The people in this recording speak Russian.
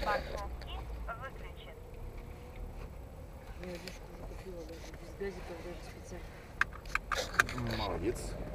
Парковки выключен. Я дешку уже купила даже без газиков, даже специально. Молодец.